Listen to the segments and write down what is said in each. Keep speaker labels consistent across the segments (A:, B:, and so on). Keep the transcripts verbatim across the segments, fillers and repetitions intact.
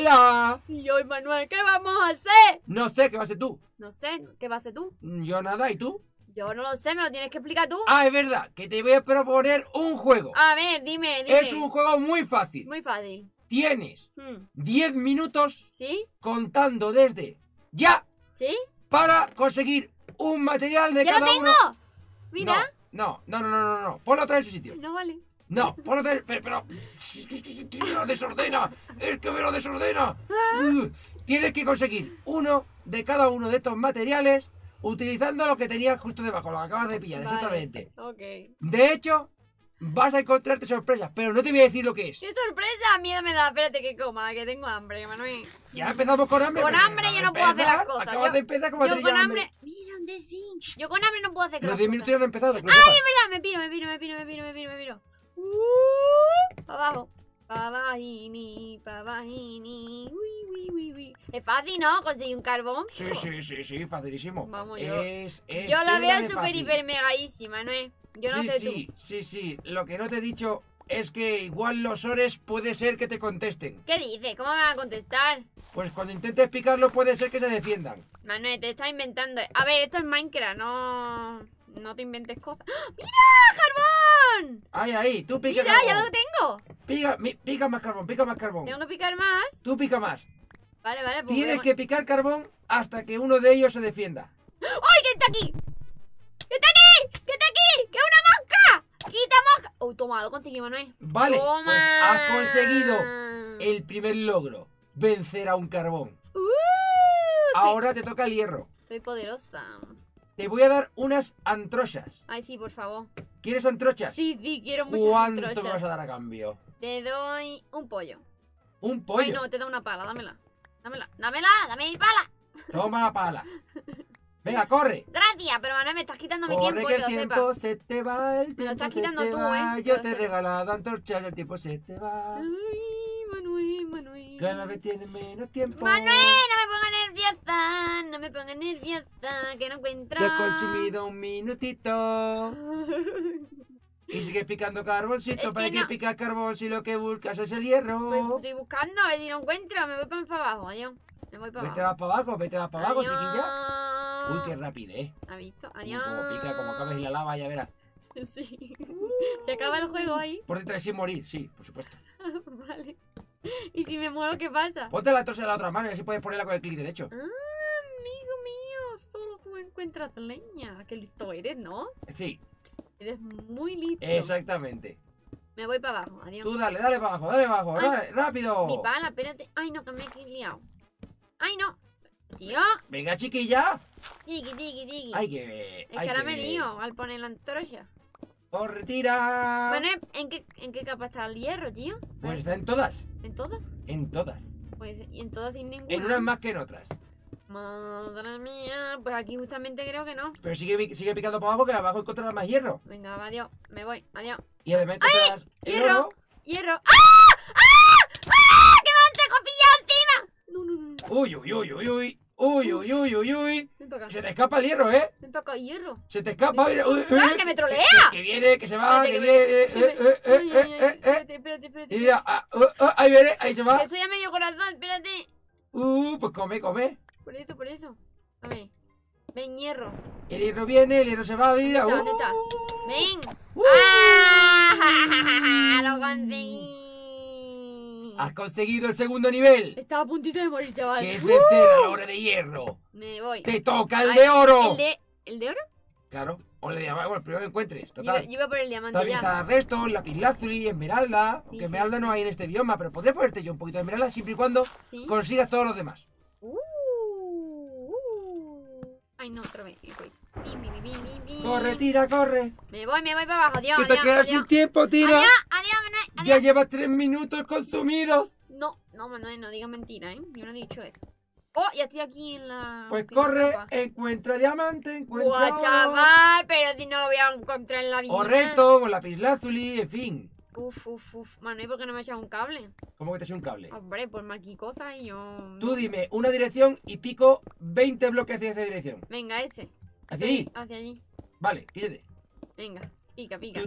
A: Hola.
B: Y hoy, Manuel, ¿qué vamos a hacer?
A: No sé, ¿qué vas a hacer tú?
B: No sé, ¿qué vas a hacer tú?
A: Yo nada, ¿y tú?
B: Yo no lo sé, me lo tienes que explicar tú.
A: Ah, es verdad, que te voy a proponer un juego.
B: A ver, dime, dime.
A: Es un juego muy fácil.
B: Muy fácil.
A: Tienes
B: Hmm.
A: diez minutos
B: ¿Sí?
A: contando desde ya
B: ¿Sí?
A: para conseguir un material de
B: ¡Ya
A: cada
B: lo tengo!
A: uno.
B: Mira.
A: No, no, no, no, no, no. Ponlo otra vez en su sitio.
B: No vale.
A: No, ponlo otra vez. Pero, pero... Me lo desordena. Es que me lo desordena.
B: Ah.
A: Uh, Tienes que conseguir uno de cada uno de estos materiales utilizando lo que tenías justo debajo, lo que acabas de pillar,
B: Vale.
A: exactamente.
B: Ok.
A: De hecho, vas a encontrarte sorpresas, pero no te voy a decir lo que es.
B: ¡Qué sorpresa! Miedo me da. Espérate que coma, que tengo hambre, Manuel.
A: Ya empezamos con hambre.
B: Con
A: pero
B: hambre
A: acabas
B: yo
A: de
B: no puedo hacer
A: empezar,
B: las cosas.
A: Acabas
B: Yo-
A: de empezar como
B: Yo
A: tener
B: con
A: ya
B: hambre... Mira, un decín. Yo con hambre no puedo hacer
A: Los
B: las
A: diez
B: cosas.
A: minutos ya no han empezado. que lo
B: ¡Ay,
A: sepas.
B: es verdad! Me piro, me piro, me piro, me piro, me piro, me piro, me piro. Uh, para abajo. Pa' bajini, pa' bajini. Uy, uy, uy, uy. Es fácil, ¿no? Conseguir un carbón.
A: Sí, sí, sí, sí, facilísimo.
B: Vamos, yo-
A: es, es
B: Yo la
A: tela
B: veo
A: de
B: súper,
A: fácil.
B: hiper, megaísima, ¿no es? Yo no
A: sí,
B: sé
A: sí,
B: tú.
A: sí, sí. Lo que no te he dicho es que igual los ores puede ser que te contesten.
B: ¿Qué dices? ¿Cómo me van a contestar?
A: Pues cuando intentes picarlo puede ser que se defiendan.
B: Manuel, te estás inventando. A ver, esto es Minecraft, no... No te inventes cosas. ¡Ah! ¡Mira! ¡Carbón!
A: Ahí, ahí, tú pica
B: Mira, ya
A: carbón.
B: lo tengo.
A: Pica, mi- pica más carbón, pica más carbón.
B: Tengo que picar más.
A: Tú pica más.
B: Vale, vale, pues
A: Tienes
B: voy a-
A: que picar carbón hasta que uno de ellos se defienda.
B: ¡Ay, que está aquí! ¡Que está aquí! ¡Que está aquí! ¡Que es una mosca! ¡Quita mosca! Oh, toma, lo conseguí, Manuel.
A: Vale,
B: Toma.
A: pues has conseguido el primer logro. Vencer a un carbón.
B: Uh, soy-
A: Ahora te toca el hierro.
B: Soy poderosa.
A: Te voy a dar unas antrochas.
B: Ay, sí, por favor.
A: ¿Quieres antrochas?
B: Sí, sí, quiero muchas
A: ¿Cuánto me
B: antrochas.
A: vas a dar a cambio?
B: Te doy un pollo.
A: Un pollo.
B: Ay, no, te doy una pala, dámela. Dámela, dámela, dame mi pala.
A: Toma la pala. Venga, corre.
B: Gracias, pero Manuel, me estás quitando mi
A: Corre
B: tiempo,
A: que
B: que
A: el
B: lo
A: tiempo
B: sepa.
A: se te va, el tiempo
B: lo estás
A: se
B: quitando
A: te
B: tú,
A: va.
B: ¿eh? Que
A: Yo
B: lo
A: te he
B: sepa.
A: regalado antorchas, el tiempo se te va.
B: Ay, Manuel, Manuel.
A: Cada vez tienes menos tiempo.
B: Manuel, no me pongas nerviosa, no me pongas nerviosa, que no encuentro.
A: Te he consumido un minutito. Y sigues picando carboncito.
B: Es
A: ¿Para
B: que
A: qué
B: no-
A: picas carbón si lo que buscas es el hierro?
B: Pues estoy buscando, a ver si lo encuentro, me voy para, para abajo, adiós. Me voy para
A: Vete
B: abajo.
A: más para abajo, vete más para abajo,
B: Adiós.
A: chiquilla. Uy, qué rápido, ¿eh?
B: ¿Has visto?
A: Como,
B: Adiós.
A: como pica, como acabas en la lava, ya verás.
B: Sí. Se acaba el juego ahí.
A: Por dentro de sin morir, sí, por supuesto.
B: Vale. ¿Y si me muero, qué pasa?
A: Ponte la tos en la otra mano y así puedes ponerla con el clic derecho.
B: Ah, amigo mío, solo tú encuentras leña. Qué listo eres, ¿no?
A: Sí,
B: Eres muy listo.
A: exactamente.
B: Me voy para abajo, adiós.
A: Tú dale, dale para abajo, dale para abajo,
B: Ay,
A: dale, rápido.
B: Mi pala, espérate. Ay, no, que me he liado. Ay, no. Tío.
A: Venga, chiquilla.
B: Tiki, tiki, tiki.
A: Hay que ver.
B: Es
A: hay
B: que ahora
A: que
B: me
A: ver.
B: lío al poner la antorcha.
A: Corre, tira.
B: Bueno, ¿en qué, ¿en qué capa está el hierro, tío?
A: Pues está en todas,
B: ¿En todas?
A: en todas.
B: Pues, ¿y en todas sin ninguna?
A: En unas más que en otras.
B: Madre mía, pues aquí justamente creo que no.
A: Pero sigue, sigue picando para abajo que abajo encontrarás más hierro.
B: Venga, va, adiós. Me voy, adiós.
A: Y además encontrarás el
B: ¡Hierro!
A: oro.
B: ¡Hierro! ¡Ah! ¡Ah! ¡Ah! ¡Que me han teco pillado encima! No, no, no, no.
A: Uy, uy, uy, uy, uy. Uy, uy, uy, uy, uy.
B: Ven para acá.
A: Se te escapa el hierro, ¿eh?
B: Ven para acá, hierro.
A: Se te escapa. Mira, uy, uy,
B: ¡Ah, que me trolea!
A: Que, que viene, que se va,
B: Espérate,
A: que
B: que
A: viene.
B: me-
A: Eh, eh, eh,
B: Ay,
A: eh,
B: ay, ay,
A: eh, eh.
B: Espérate, espérate, espérate.
A: Y mira, ah, uh, uh, ahí viene, ahí se
B: Que
A: va.
B: estoy a medio corazón, espérate.
A: Uh, pues come, come.
B: Por eso, por eso. A ver. Ven, hierro.
A: El hierro viene, el hierro se va, mira.
B: ¿Dónde está? ¿Dónde está?
A: uh.
B: Ven.
A: Uh.
B: ¡Ah! Lo conseguí.
A: Has conseguido el segundo nivel,
B: Estaba a puntito de morir, chaval.
A: que es vencer a la hora de hierro.
B: Me voy.
A: Te toca el
B: Ay,
A: de oro.
B: ¿El de, ¿El de oro?
A: Claro, o el de diamante, bueno, el primero que encuentres,
B: Yo,
A: total.
B: yo iba por el diamante
A: También
B: ya.
A: está resto, lapislázuli, esmeralda.
B: Sí,
A: Aunque
B: sí.
A: esmeralda no hay en este bioma, pero podré ponerte yo un poquito de esmeralda siempre y cuando
B: ¿Sí?
A: consigas todos los demás.
B: Uh, uh. Ay, no, otra vez. Pues. Bi, bi, bi, bi, bi, bi.
A: Corre, tira, corre.
B: Me voy, me voy para abajo. Adiós,
A: Que te
B: adiós,
A: quedas
B: adiós.
A: sin tiempo, tira.
B: Adiós, adiós, Manuel,
A: Ya
B: adiós.
A: llevas tres minutos consumidos.
B: No, no, Manuel, no digas mentira, ¿eh? Yo no he dicho eso. Oh, ya estoy aquí en la...
A: Pues
B: en la
A: corre,
B: capa.
A: encuentra diamante, encuentra
B: Guau,
A: oro,
B: chaval, pero si no lo voy a encontrar en la vida.
A: o resto, o lapislázuli, en fin.
B: Uf, uf, uf. Manuel, ¿por qué no me echas un cable?
A: ¿Cómo que te eche un cable?
B: Hombre, por más aquí cosas y yo...
A: Tú dime una dirección y pico veinte bloques hacia esa dirección.
B: Venga, ese.
A: ¿Hacia allí?
B: Hacia allí.
A: Vale, pídete.
B: Venga. Pica, pica.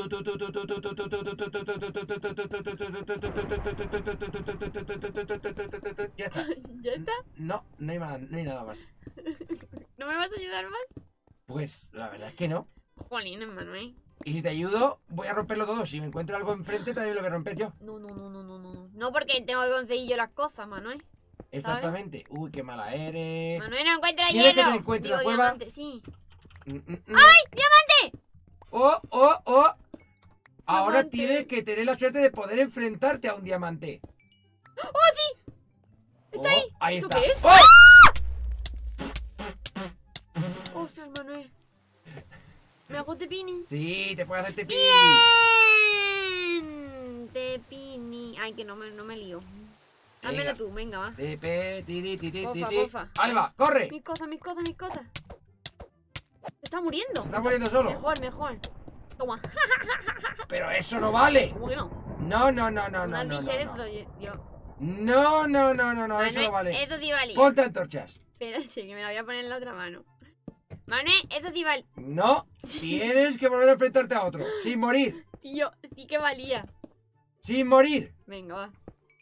A: Ya está.
B: ¿Ya está?
A: No, no hay, más, no hay nada más.
B: ¿No me vas a ayudar más?
A: Pues la verdad es que no.
B: Jolín, Manuel.
A: Y si te ayudo, voy a romperlo todo. Si me encuentro algo enfrente, también lo voy a romper yo.
B: No, no, no, no, no, no. No, porque tengo que conseguir yo las cosas, Manuel.
A: Exactamente. Uy, qué mala eres.
B: Manuel, no encuentro
A: ¿Quieres que
B: hierro.
A: te encuentre
B: Digo,
A: la cueva?
B: diamante, sí.
A: Mm, mm, mm.
B: ¡Ay, diamante!
A: ¡Oh, oh, oh! Ahora
B: Diamante.
A: tienes que tener la suerte de poder enfrentarte a un diamante.
B: ¡Oh, sí! ¡Está
A: Oh,
B: ahí!
A: ahí
B: ¿Esto
A: está.
B: qué es?
A: ¡Oh!
B: ¡Ostras, Manuel! ¿Me hago Tepini?
A: Sí, te puedes hacer tepi.
B: ¡Bien! Tepini. Ay, que no me, no me lío. Házmelo
A: Venga.
B: tú, venga, va.
A: Tepe, tiri, tiri,
B: Pofa,
A: tiri.
B: pofa.
A: Ahí va, corre.
B: Mis cosas, mis cosas, mis cosas. Se está muriendo.
A: Se está muriendo solo.
B: Mejor, mejor. Toma.
A: Pero eso no vale.
B: ¿Cómo que no?
A: No, no, no, no, no,
B: Una
A: no,
B: dicha de
A: no, no.
B: eso, yo- yo.
A: No, no, no, no, no, eso
B: Manuel,
A: no vale.
B: Eso sí valía.
A: Ponte antorchas.
B: Espérate, que me la voy a poner en la otra mano. Manuel, eso sí valía.
A: No, tienes que volver a enfrentarte a otro. Sin morir.
B: Tío, sí que valía.
A: Sin morir.
B: Venga, va.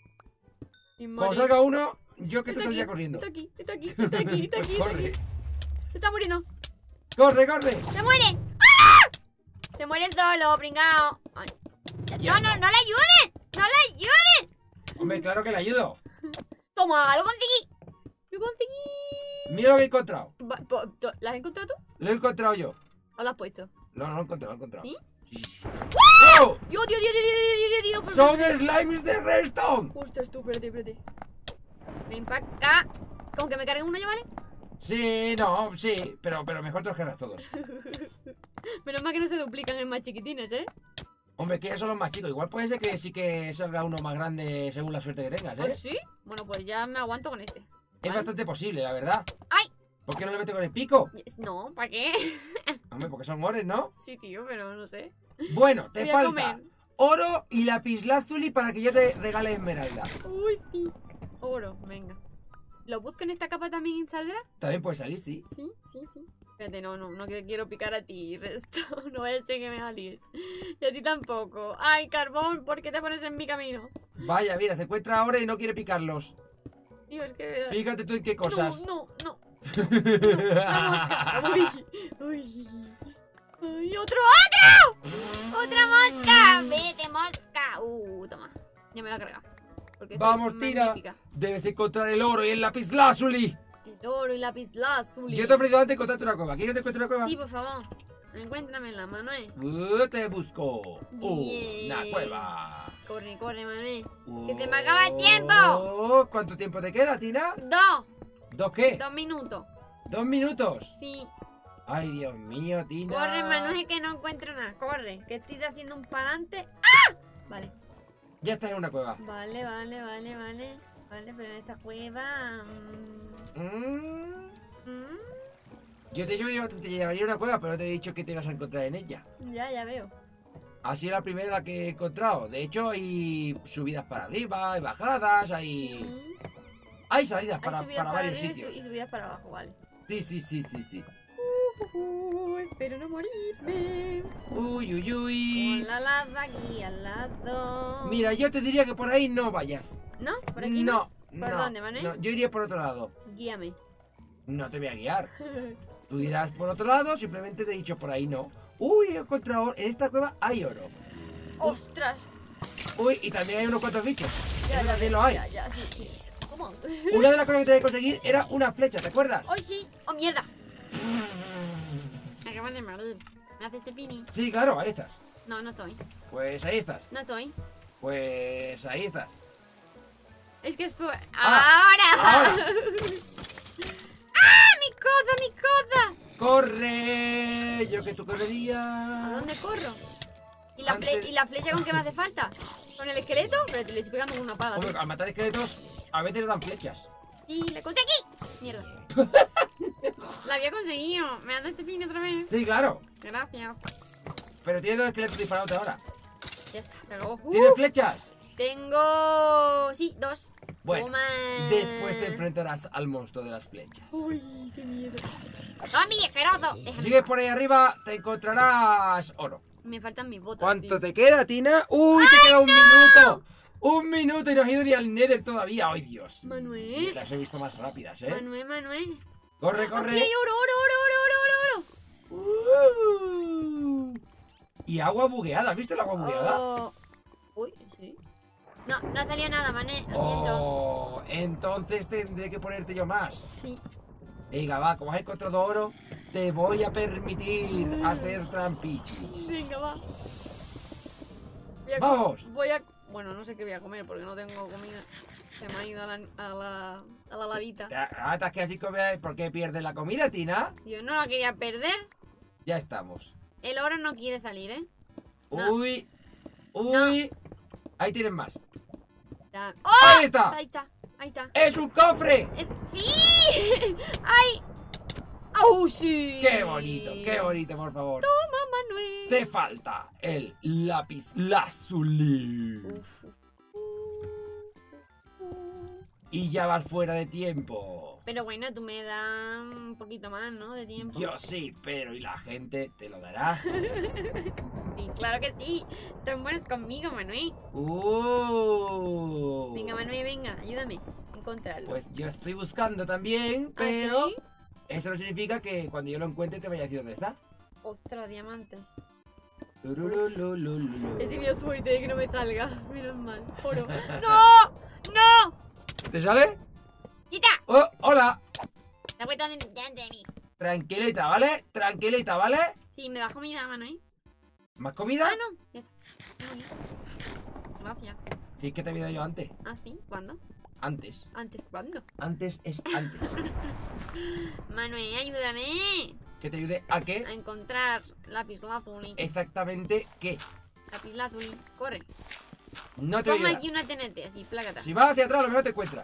B: Sin
A: Cuando
B: morir.
A: salga uno, yo que te
B: Está
A: saldría
B: aquí,
A: corriendo.
B: Está aquí, está aquí, está aquí, está aquí, está
A: Corre.
B: aquí. Se está muriendo.
A: Corre, corre.
B: ¡Se muere! ¡Ah! Se muere el solo, pringao. Ay.
A: Ya
B: No, no,
A: está.
B: no le ayudes. No le ayudes.
A: Hombre, claro que le ayudo.
B: Toma, lo conseguí. Lo conseguí.
A: Mira lo que he encontrado.
B: Va- po- to- ¿La has encontrado tú?
A: Lo he encontrado yo.
B: ¿O la has puesto?
A: No, no lo he encontrado, lo he encontrado.
B: ¿Sí?
A: Sí. ¡Oh!
B: Dios, Dios, Dios, Dios, Dios, Dios, Dios, Dios.
A: ¡Son slimes de redstone!
B: Ostras, tú, espérate, espérate. Ven para acá. ¿Con que me carguen uno ya vale?
A: Sí, no, sí, pero, pero mejor te los quedas todos.
B: Menos mal que no se duplican en más chiquitines, ¿eh?
A: Hombre, que ya son los más chicos. Igual puede ser que sí que salga uno más grande según la suerte que tengas,
B: ¿Ah,
A: ¿eh?
B: sí? Bueno, pues ya me aguanto con este.
A: Es
B: ¿Vale?
A: bastante posible, la verdad.
B: ¡Ay!
A: ¿Por qué no le metes con el pico?
B: No, ¿para qué?
A: Hombre, porque son ores, ¿no?
B: Sí, tío, pero no sé.
A: Bueno, te
B: Voy a
A: falta
B: comer.
A: oro y lapislázuli para que yo te regale esmeralda.
B: Uy, sí. Oro, venga. ¿Lo busco en esta capa también saldrá?
A: También puede salir, sí.
B: Sí, sí, sí. Espérate, no, no, no que quiero picar a ti, resto. No vaya a ser que me salís. Y a ti tampoco. Ay, carbón, ¿por qué te pones en mi camino?
A: Vaya, mira, se encuentra ahora y no quiere picarlos.
B: Tío, es que...
A: Fíjate tú en qué cosas.
B: No, no, no. No, la mosca. Uy, uy. Ay, otro, otro. Otra mosca. Vete, mosca. Uh, toma. Ya me la he cargado. Porque soy
A: Vamos, tira.
B: magnífica.
A: Debes encontrar el oro y el lapislázuli.
B: El oro y lapislázuli.
A: Yo te he ofrecido antes encontrarte una cueva. ¿Quieres que te encuentre una cueva?
B: Sí, por favor. Encuéntramela, Manuel.
A: Uh, te busco
B: Bien.
A: una cueva.
B: Corre, corre, Manuel.
A: Uh,
B: ¡Que se me acaba el tiempo!
A: ¿Cuánto tiempo te queda, Tina?
B: Dos.
A: ¿Dos qué?
B: Dos minutos.
A: ¿Dos minutos?
B: Sí.
A: Ay, Dios mío, Tina.
B: Corre, Manuel, que no encuentro nada. Corre, que estoy haciendo un palante. ¡Ah! Vale.
A: Ya estás en una cueva.
B: Vale, vale, vale, vale. Vale, pero en esta cueva... mm,
A: Mm,
B: mm,
A: Yo te, digo, te llevaría a una cueva, pero no te he dicho que te vas a encontrar en ella.
B: ya, ya veo.
A: Ha sido la primera la que he encontrado. De hecho, hay subidas para arriba, hay bajadas, hay...
B: Mm.
A: Hay salidas
B: Hay
A: para,
B: subidas
A: para varios
B: arriba y su-
A: sitios.
B: y subidas para abajo, vale.
A: Sí, sí, sí, sí, sí.
B: Uh, espero no morirme.
A: Uy, uy,
B: Con
A: uy.
B: la lava aquí al lado.
A: Mira, yo te diría que por ahí no vayas.
B: ¿No? ¿Por aquí
A: No,
B: ¿Por
A: no,
B: dónde, Manuel?
A: no, yo iría por otro lado.
B: Guíame.
A: No te voy a guiar. Tú dirás por otro lado, simplemente te he dicho por ahí no. Uy, he encontrado, en esta cueva hay oro.
B: ¡Ostras!
A: Uy, y también hay unos cuantos bichos.
B: Ya,
A: Eso
B: ya,
A: también
B: ya,
A: lo hay.
B: Ya, ya, sí, sí. ¿Cómo?
A: Una de las cosas que tenía que conseguir era una flecha, ¿te acuerdas?
B: ¡Ay, sí! ¡Oh, mierda! Me acaban de morir. ¿Me haces este pini?
A: Sí, claro, ahí estás.
B: No, no estoy.
A: Pues ahí estás.
B: No estoy.
A: Pues ahí estás.
B: Es que es fue...
A: Ah,
B: ¡Ahora!
A: ahora.
B: ¡Ah! ¡Mi cosa, mi cosa!
A: ¡Corre! Yo que tú
B: ¿A
A: correrías.
B: dónde corro? ¿Y la,
A: Antes-
B: fle- ¿Y la flecha con qué me hace falta? ¿Con el esqueleto? Pero te le estoy pegando con una pada.
A: Hombre,
B: tío.
A: al matar esqueletos a veces dan flechas.
B: ¡Y le conseguí! ¡Mierda! La había conseguido. ¿Me das este pini otra vez?
A: Sí, claro.
B: Gracias.
A: Pero tienes dos esqueletos disparados ahora.
B: Ya está, se acabó. Uh,
A: ¿Tienes flechas?
B: tengo... Sí, dos.
A: Bueno,
B: Toma.
A: después te enfrentarás al monstruo de las flechas.
B: Uy, qué miedo. ¡Tommy, asqueroso!
A: Si
B: Déjame.
A: sigues por ahí arriba, te encontrarás oro.
B: Me faltan mis botas.
A: ¿Cuánto
B: tío.
A: te queda, Tina? ¡Uy, te queda un minuto! ¡Un minuto y no has ido ni al Nether todavía! ¡Ay, Dios!
B: Manuel.
A: Las he visto más rápidas, ¿eh?
B: Manuel, Manuel.
A: ¡Corre,
B: Aquí
A: corre!
B: hay oro, oro, oro, oro, oro, oro, oro.
A: Uh. Y agua bugueada, ¿has visto el agua bugueada?
B: Oh. Uy, sí. No, no ha salido nada, Manuel. Lo siento.
A: Oh, entonces tendré que ponerte yo más.
B: Sí.
A: Venga, va, como has encontrado oro, te voy a permitir hacer trampichis.
B: Venga, va. Voy a
A: ¡Vamos!
B: Voy a... Bueno, no sé qué voy a comer porque no tengo comida. Se me ha ido a la, a la, a la lavita.
A: ¿Atas que así come? ¿Por qué pierdes la comida, Tina?
B: Yo no la quería perder.
A: Ya estamos.
B: El oro no quiere salir, ¿eh? No.
A: Uy, uy. Ahí tienes más.
B: Ya. ¡Oh!
A: ¡Ahí está!
B: Ahí está, ahí está.
A: ¡Es un cofre!
B: Eh, ¡Sí! ¡Ay! ¡Au, sí!
A: ¡Qué bonito, qué bonito, por favor!
B: Toma, Manuel.
A: Te falta el lápiz lazuli.
B: Uf.
A: Y ya vas fuera de tiempo.
B: Pero bueno, tú me das un poquito más, ¿no? De tiempo.
A: Yo sí, pero ¿y la gente te lo dará?
B: Sí, claro que sí. Están buenos conmigo, Manuel.
A: Uh.
B: Venga, Manuel, venga, ayúdame a encontrarlo.
A: Pues yo estoy buscando también,
B: ¿Ah,
A: pero
B: sí?
A: eso no significa que cuando yo lo encuentre te vaya a decir dónde está.
B: Ostras, diamante.
A: Tururulululu.
B: He tenido suerte de que no me salga. Menos mal. Oro. ¡No! ¡No!
A: ¿Te sale?
B: ¡Quita!
A: Oh, hola.
B: Se ha puesto delante de mí.
A: Tranquilita, ¿vale? Tranquilita, ¿vale?
B: Sí, me bajo mi dama, ¿no?
A: ¿Más comida?
B: Ah, no. Ya está. Muy bien. Gracias.
A: Sí, es que te había dado yo antes.
B: ¿Ah, sí? ¿Cuándo?
A: Antes.
B: ¿Antes cuándo?
A: Antes es antes.
B: Manuel, ayúdame
A: Que te ayude a que
B: a encontrar lápiz lazuli.
A: exactamente qué.
B: Lápiz lazuli. Corre.
A: No te
B: Ponme
A: ayuda.
B: aquí una T N T, así, plácata.
A: Si vas hacia atrás, a lo mejor te encuentras.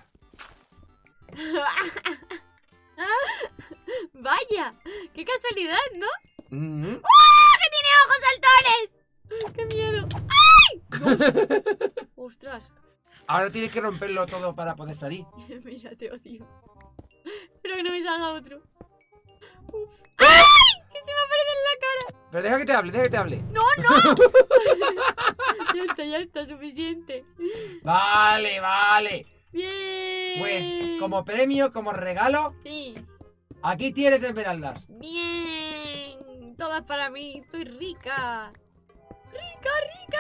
B: Vaya, qué casualidad, ¿no?
A: Mm.
B: ¡Oh! ¡Que tiene ojos saltones! ¡Qué miedo! ¡Ay! Dios. ¡Ostras!
A: Ahora tienes que romperlo todo para poder salir.
B: Mira, te odio. Espero que no me salga otro. Uf. ¡Ay! ¡Que se me aparece en la cara!
A: Pero deja que te hable, deja que te hable.
B: ¡No, no! Ya está, ya está, suficiente.
A: Vale, vale.
B: Bien.
A: Pues como premio, como regalo,
B: Sí.
A: aquí tienes esmeraldas.
B: Bien. Todas para mí. Estoy rica. Rica, rica.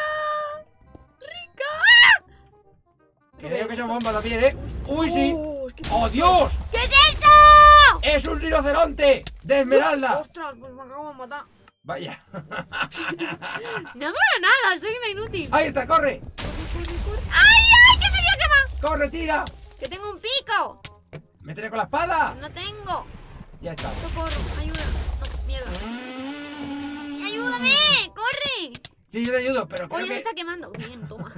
B: Rica.
A: Creo que son bombas también, ¿eh? ¡Uy, sí!
B: Oh, es que-
A: ¡Oh, Dios!
B: ¿Qué es esto?
A: ¡Es un rinoceronte de esmeralda!
B: Ostras, pues me acabo de matar.
A: Vaya.
B: No mola nada, soy una inútil.
A: ¡Ahí está, corre!
B: Corre, corre, corre. ¡Ay, ay, que me voy a quemar!
A: ¡Corre, tira!
B: Que tengo un pico.
A: ¡Métele con la espada!
B: No tengo.
A: Ya está.
B: Socorro, ayuda. No, miedo. ¡Ayúdame! ¡Corre!
A: Sí, yo te ayudo, pero creo
B: Oye, me
A: que...
B: está quemando. Bien, toma.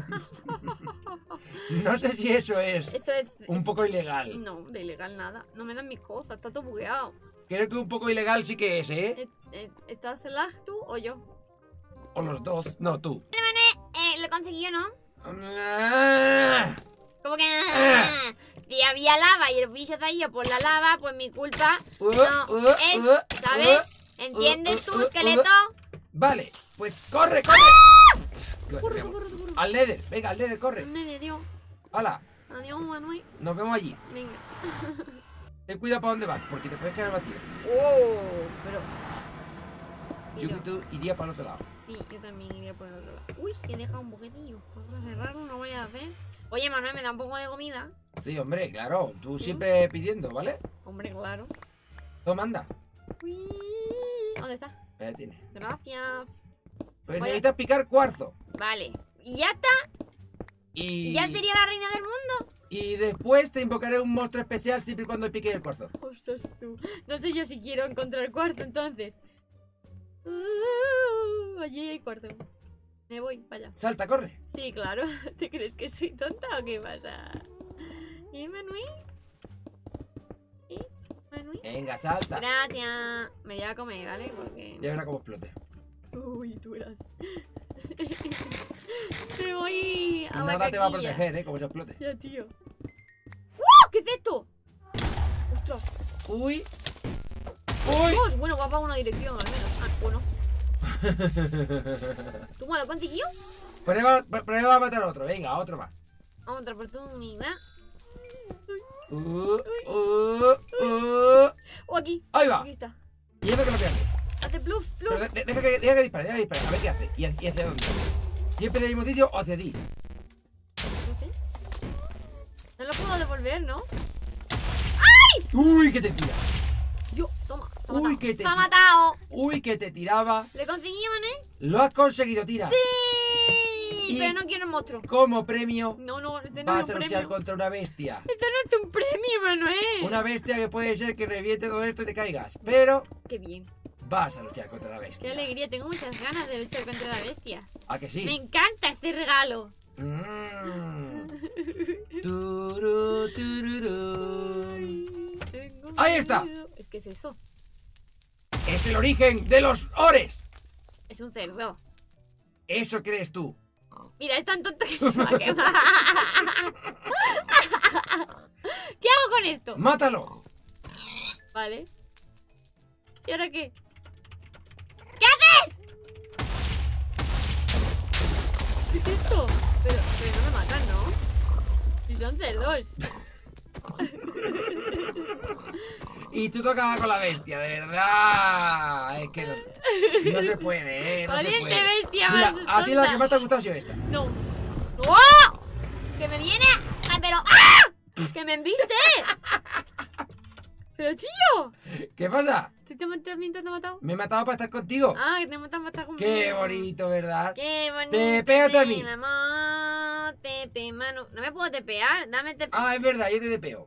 A: No sé si eso es
B: Esto es...
A: un poco ilegal.
B: No, de ilegal nada. No me dan mis cosas, está todo bugueado.
A: Creo que un poco ilegal sí que es, ¿eh?
B: Eh, eh, ¿Estás lag tú o yo?
A: O los dos. No, tú.
B: Eh, lo conseguí yo, ¿no?
A: Ah,
B: Como que... ah, si había lava y el bicho se ha ido por la lava, pues mi culpa
A: uh,
B: no
A: uh,
B: es,
A: uh,
B: ¿sabes?
A: uh,
B: ¿Entiendes
A: uh,
B: tú,
A: uh,
B: esqueleto?
A: Vale, pues corre, corre.
B: Corre, corre, corre, corre.
A: Al Nether, venga, al Nether, corre.
B: Me dio.
A: Hala,
B: Adiós, Manuel.
A: nos vemos allí.
B: Venga.
A: Ten cuidado para dónde vas, porque te puedes quedar vacío.
B: Oh, pero... Y
A: Yo
B: yo,
A: que tú iría para el otro lado.
B: sí, yo también iría por el otro lado. Uy, que he dejado un boquetillo. Vamos a cerrarlo, no voy a hacer. Oye, Manuel, ¿me da un poco de comida?
A: Sí, hombre, claro. Tú
B: ¿Sí?
A: siempre pidiendo, ¿vale?
B: Hombre, claro.
A: Toma, anda.
B: Uy, ¿dónde está?
A: Ahí tienes.
B: Gracias.
A: Pues
B: Oye.
A: necesitas picar cuarzo.
B: Vale. ¿Y ya está?
A: Y...
B: ¿Y ya sería la reina del mundo?
A: Y después te invocaré un monstruo especial siempre y cuando pique el cuarzo.
B: Ostras, tú. No sé yo si quiero encontrar cuarto, entonces. Uh, allí hay cuarto. Me voy, vaya.
A: Salta, corre.
B: Sí, claro. ¿Te crees que soy tonta o qué pasa? ¿Eh, Manuel? ¿Eh, Manuel?
A: Venga, salta.
B: Gracias. Me voy a comer, ¿vale? Porque...
A: Ya verás cómo explote.
B: Uy, tú verás. Me voy a la
A: Nada te va a
B: caquilla.
A: proteger, ¿eh? Como se explote.
B: Ya, tío. ¡Uh! ¿Qué es esto? ¡Ostras!
A: Uy. Uy.
B: Dios, bueno, va para una dirección al menos. Ah, bueno. ¿Tú me lo consiguió?
A: Prueba, prueba a matar a otro. Venga, otro más.
B: Otra oportunidad.
A: Uh, uh, uh.
B: O aquí.
A: Ahí va.
B: Aquí está.
A: Y eso que lo que hace.
B: Hace pluf, pluf.
A: Pero de- de- deja, que, deja que dispare, deja que dispare. A ver qué hace. Y, hacia- y hacia dónde. Siempre del mismo sitio o hacia ti.
B: No sé. No lo puedo devolver, ¿no?
A: Uy, que te tira.
B: Yo, toma. Se ha
A: Uy,
B: matado.
A: que te
B: Se ha
A: tira.
B: matado.
A: Uy, que te tiraba.
B: ¿Le conseguimos, eh?
A: Lo has conseguido, tira.
B: Sí.
A: Y-
B: Pero no quiero el monstruo.
A: Como premio,
B: No, no, este no
A: vas
B: es
A: a
B: un
A: luchar
B: premio.
A: contra una bestia.
B: Este no es un premio, Manuel.
A: Una bestia que puede ser que reviente todo esto y te caigas. Pero
B: Qué bien.
A: vas a luchar contra la
B: Qué
A: bestia.
B: alegría. Tengo muchas ganas de luchar contra la bestia.
A: ¿A que
B: Me
A: sí?
B: encanta este regalo.
A: Mm. Turu, tururú.
B: Tengo
A: Ahí está.
B: miedo. Es que es eso.
A: Es el origen de los ores.
B: Es un cerdo.
A: Eso crees tú.
B: Mira, es tan tonto que se va a quemar. ¿Qué hago con esto?
A: Mátalo.
B: Vale. ¿Y ahora qué? ¿Qué haces? ¿Qué es esto? Pero, pero no me matan, ¿no? Si son cerdos.
A: Y tú tocas con la bestia, de verdad. Es que no, no se puede, ¿eh? No se
B: Valiente
A: puede.
B: bestia,
A: Mira,
B: más
A: a ti la
B: tonta.
A: que más te ha gustado ha sido esta.
B: No. ¡Oh! ¡Que me viene! ¡Ay, pero! ¡Ah! ¡Que me embiste! ¡Pero, tío!
A: ¿Qué pasa?
B: ¿Te te también te has matado?
A: Me he matado para estar contigo.
B: Ah, que te matas matar conmigo.
A: Qué bonito, ¿verdad?
B: ¡Qué bonito!
A: Te pégate a mí.
B: el amor, tepe, mano. No me puedo tepear. Dame tepe.
A: Ah, es verdad, yo te depeo.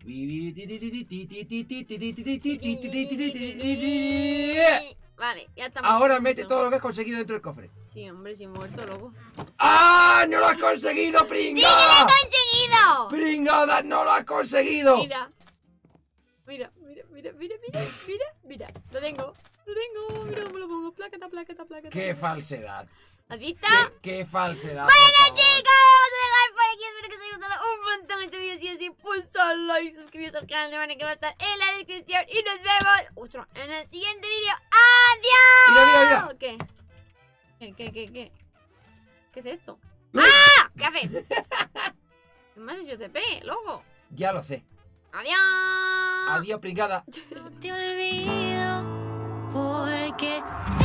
B: Vale, ya estamos.
A: Ahora mete todo lo que has conseguido dentro del cofre.
B: Sí, hombre, sí, muerto, loco.
A: ¡Ah! ¡No lo has conseguido,
B: ¡Sí, que lo
A: pringada!
B: he conseguido!
A: ¡Pringada, no lo has conseguido!
B: Mira. Mira, mira, mira, mira, mira, mira, mira. Lo tengo, lo tengo. Mira cómo lo pongo. Placata, placata, placata.
A: ¡Qué falsedad!
B: ¿Has visto?
A: ¡Qué, qué falsedad!
B: Bueno,
A: por favor.
B: chicos, vamos a dejar por aquí. Espero que os haya gustado un montón este vídeo. Si es así, pulsa like y suscribiros al canal de Vane, que va a estar en la descripción. Y nos vemos, ostras, en el siguiente vídeo. ¡Adiós!
A: Mira, mira, mira.
B: ¿Qué? ¿Qué, qué, qué, qué? ¿Qué es esto?
A: ¡Uy!
B: ¡Ah! ¿Qué haces? Me has hecho T P, loco.
A: Ya lo sé.
B: ¡Adiós!
A: Adiós, pringada.
C: No te olvido porque